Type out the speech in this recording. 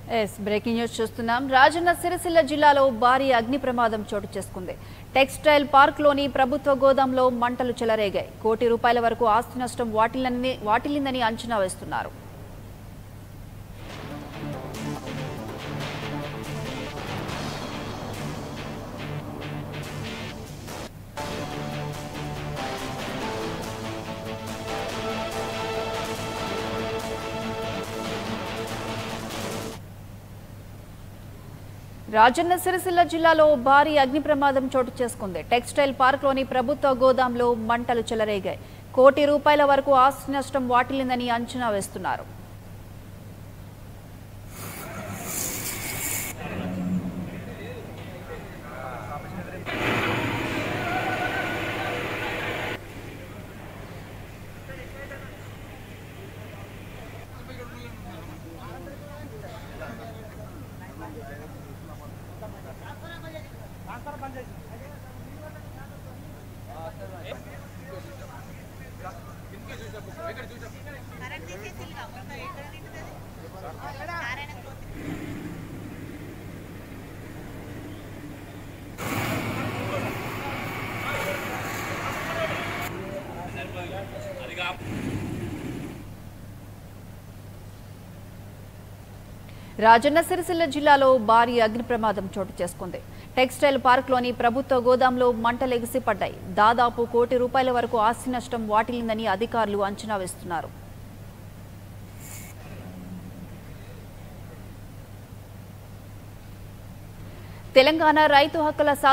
Breaking news చూస్తున్నాం. రాజన్న సిరిసిల్ల జిల్లాలో భారీ అగ్ని ప్రమాదం చోటు చేసుకుంది. టెక్స్టైల్ పార్క్ లోని ప్రభుత్వ గోదాంలో మంటలు చెలరేగాయి. ₹1 కోటి వరకు ఆస్తి నష్టం వాటిల్లిందని అంచనా వేస్తున్నారు. రాజన్న సిరిసిల్ల జిల్లాలో భారీ అగ్ని ప్రమాదం చోటు చేసుకుంది. టెక్స్టైల్ పార్క్ లోని ప్రభుత్వ గోదాంలో మంటలు చెలరేగాయి. ₹1 కోటి వరకు ఆస్తి నష్టం వాటిల్లిందని అంచనా వేస్తున్నారు. రాజన్న సిరిసిల్ల జిల్లాలో భారీ అగ్ని ప్రమాదం చోటు చేసుకుంది. టెక్స్టైల్ పార్క్ లోని ప్రభుత్వ గోదాంలో మంటలు ఎగిసిపడ్డాయి. దాదాపు ₹1 కోటి వరకు ఆస్తి నష్టం వాటిల్లిందని అధికారులు అంచనా వేస్తున్నారు. తెలంగాణ రైతు హక్కుల